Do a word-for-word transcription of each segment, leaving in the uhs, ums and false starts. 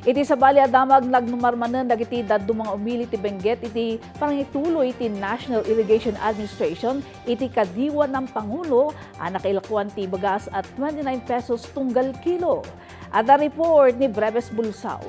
Iti sabali adamag nagnumarmanan dagiti daddo mga umili ti Benguet iti pangituloy iti National Irrigation Administration iti kadiwa ng Pangulo ang nakailakuan ti bagas at twenty-nine pesos tunggal kilo. Ada report ni Breves Bulsaw.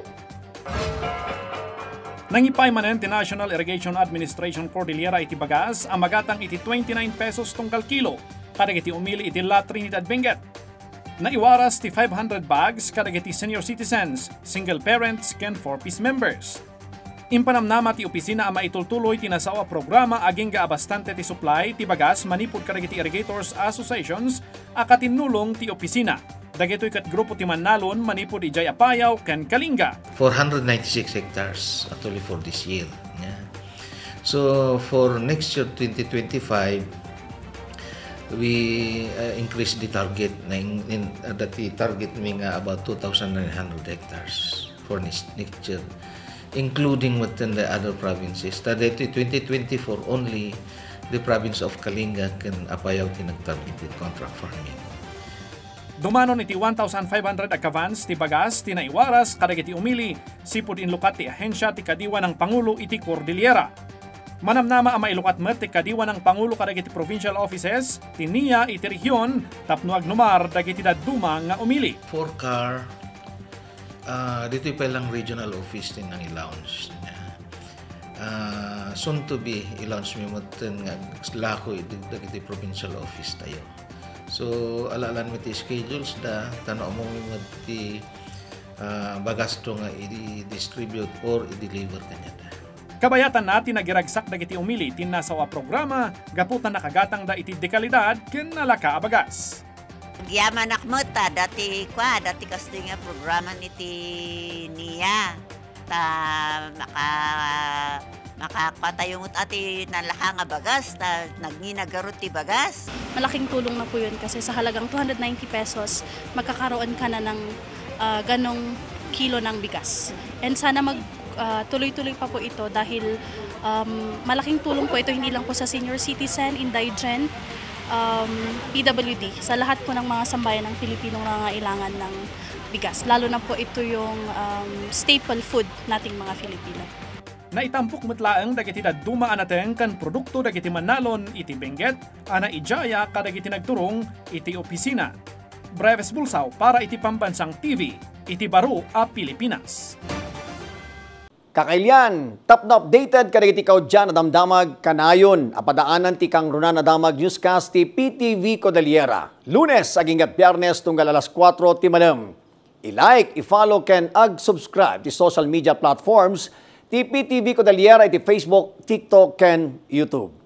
Nangipay manen ti National Irrigation Administration Cordillera iti bagas ang magatang iti twenty-nine pesos tunggal kilo kadag iti umili iti La Trinidad Benguet. Naiwaras ti five hundred bags kadag iti senior citizens, single parents, ken four-piece members. Impanamnama ti opisina ang maitultuloy ti nasawa programa aging gaabastante ti supply ti bagas manipod kadag iti irrigators associations a katinulong ti opisina. Dagitoy kat grupo ti Manalon manipod ijay Apayaw ken Kalinga. four hundred ninety-six hectares actually for this year. Yeah. So for next year twenty twenty-five, we uh, increase the target na in, in uh, that the target may nga about two thousand nine hundred hectares for next, next year, including within the other provinces. That twenty twenty-four only the province of Kalinga can Apayaw tinag-targeted contract farming. Dumanon iti one thousand five hundred akavans ti bagas ti naiwaras kadag iti umili sipud inlukat ti ahensya ti kadiwa ng Pangulo iti Cordillera. Manamnama ang mailukat met ti kadiwa ng Pangulo kadag iti provincial offices ti N I A iti region tapno agnumar dagiti dadduma nga umili. For C A R, uh, dito pa lang regional office din ang i-launch niya. Uh, soon to be i-launch mi mo nga nailako dagiti provincial office tayo. So alalan mo ti schedules da tanaw mo mo ti uh, bagas to nga i-distribute or i-deliver kanya da. Kabayatan natin nagiragsak dagiti umili tin nasawa programa gaputan nakagatang da iti dekalidad ken nalaka bagas. Yaman akmeta dati kwa dati kasi nga programa niti N I A ta maka makapatayungot ati nalaka nga bagas ta nagninagaro't ti bagas. Malaking tulong na po yun kasi sa halagang two hundred ninety pesos magkakaroon ka na ng uh, ganong kilo ng bigas. And sana mag Uh, tuloy-tuloy pa po ito dahil um, malaking tulong po ito hindi lang po sa senior citizen, indigent, um, P W D, sa lahat po ng mga sambayan ng Pilipinong nangangailangan ng bigas. Lalo na po ito yung um, staple food nating mga Filipino. Naitampok metlaeng dagiti dadduma anateng kan produkto dagiti Manalon iti Benguet ana ijaya kadagiti nagturong iti opisina. Breves Bulsaw para iti Pambansang T V, iti Baro a Pilipinas. Kakailian, top na updated kadagiti ikaw dyan na damdamag kanayon apadaanan ti kang runa na damag newscast ti P T V Cordillera. Lunes aging at Biyernes tunggal alas kwatro ti malam. I-like, i-follow ken ag-subscribe ti social media platforms ti P T V Cordillera iti Facebook, TikTok ken YouTube.